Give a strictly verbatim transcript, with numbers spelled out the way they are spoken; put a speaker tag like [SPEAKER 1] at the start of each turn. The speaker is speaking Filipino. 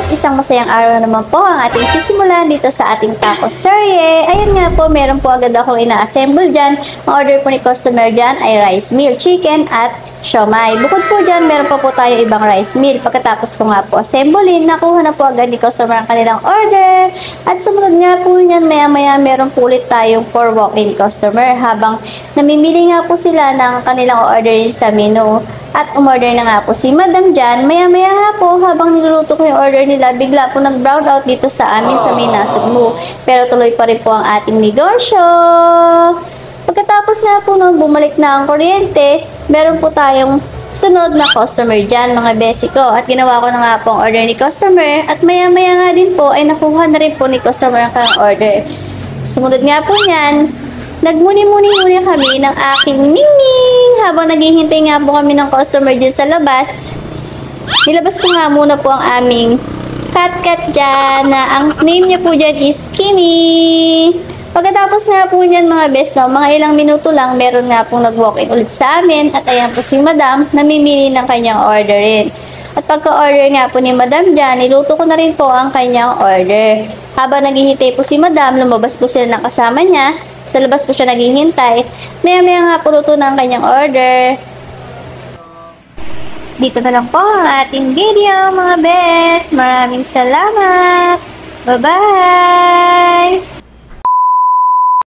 [SPEAKER 1] isang masayang araw naman po ang ating sisimulan dito sa ating taco serye. Ayun nga po, meron po agad akong ina-assemble dyan. Ang order po ni customer dyan ay rice meal, chicken at siomai. Bukod po dyan, meron pa po tayo ibang rice meal. Pagkatapos ko nga po assemblein, nakuha na po agad ni customer ang kanilang order. At sumunod nga po niyan, maya-maya meron po ulit tayong for walk-in customer habang namimili nga po sila ng kanilang order sa menu. At umorder na nga po si Madam dyan. Maya-maya nga po, habang niluluto ko yung order nila, bigla po nag-brown out dito sa amin sa may nasugmo. Pero tuloy pa rin po ang ating negosyo. Pagkatapos nga po nung bumalik na ang kuryente, meron po tayong sunod na customer dyan, mga besi ko. At ginawa ko na nga po ang order ni customer. At maya-maya nga din po, ay nakuha na rin po ni customer ang kanyang order. Sumunod nga po yan, nagmuni-muni-muni kami ng aking ningning habang naghihintay nga po kami ng customer din sa labas. Nilabas ko nga muna po ang aming cat-cat dyan na ang name niya po dyan is Kimi. Pagkatapos nga po niyan mga best, no, mga ilang minuto lang meron nga pong nag-walk-in ulit sa amin at ayan po si Madam namimili ng kanyang orderin. At pagka-order nga po ni Madam dyan, niluto ko na rin po ang kanyang order. Habang naghihintay po si Madam, lumabas po sila ng kasama niya. Sa labas po siya naghihintay. Maya-maya nga po luto na ang kanyang order. Dito na lang po ang ating video mga best. Maraming salamat. Bye-bye!